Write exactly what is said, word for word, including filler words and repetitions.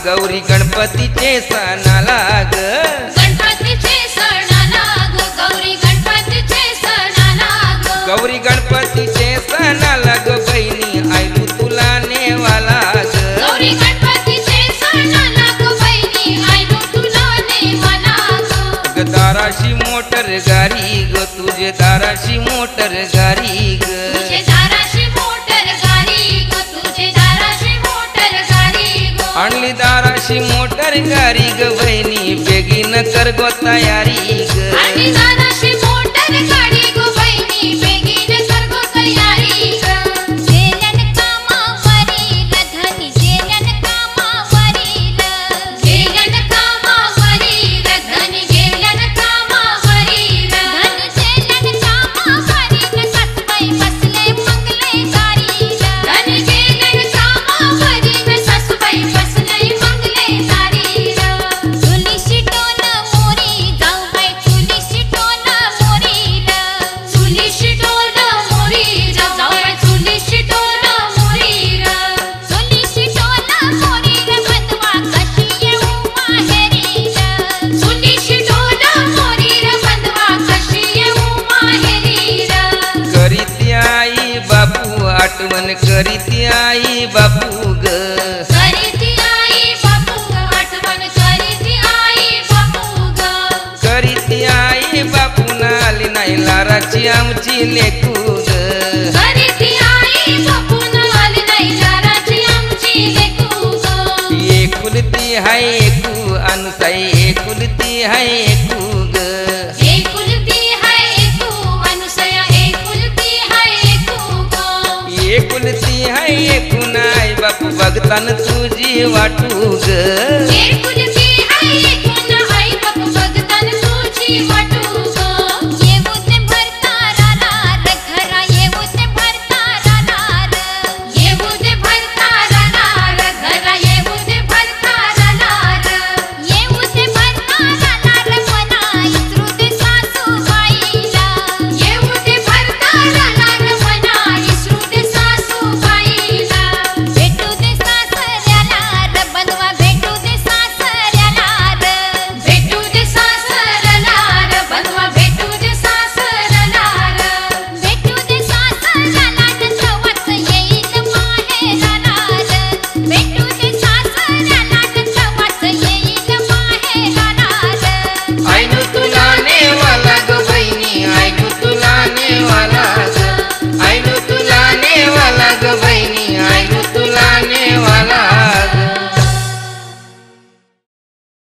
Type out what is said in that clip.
गौरी गणपतीचे सणाला ग गणपतीचे सणाला ग गौरी गणपतीचे सणाला ग गौरी गणपतीचे सणाला ग बहिणी आयलू तुला नेवाला ग गौरी गणपतीचे सणाला ग बहिणी आयलू तुला नेवाला ग दाराशी मोटर गाडी ग तुझे दाराशी मोटर गाडी ग तुझे दाराशी मोटर गाडी ग तुझे दाराशी मोटर गाडी ग आणली दाराशी मोटर गाडी ग बहिणी बेगीन कर गो तयारी ग आणि दाराशी मोटर गाडी ग बहिणी बेगीन कर गो तयारी ग गेल्यान कामावरील धनी गेल्यान कामावरील गेल्यान कामावरील धनी गेल्यान कामावरील धन गेल्यान कामावरील सासूबाई बसले मंगले दारील धन गेल्यान कामावरील सासूबाई बसले मंगले दारील तुळशी टोन मोरी जाऊ बाई तुळशी टोन मोरील तुळशी टोन मोरी जाऊ बाई तुळशी टोन मोरील तुळशी टोन मोरील बंधवा कशी येऊ माहेरील तुळशी टोन मोरील बंधवा कशी येऊ माहेरील करीती आई बापू आठवण करीती आई बापू ग करीती आई बापू ग आठवण करीती आई बापू ग करीती आई बापू नाली नाही लाराची आमची लेकू ग करीती आई बापू नाली नाही लाराची आमची लेकू ग एकुलती हाय एकू अनुसाई एकुलती हाय एकू ग एकुलती हाय एकू अनुसया एकुलती हाय एकू ग एकुलती हाय एकू नाही बापू बघतान तुझी वाटू ग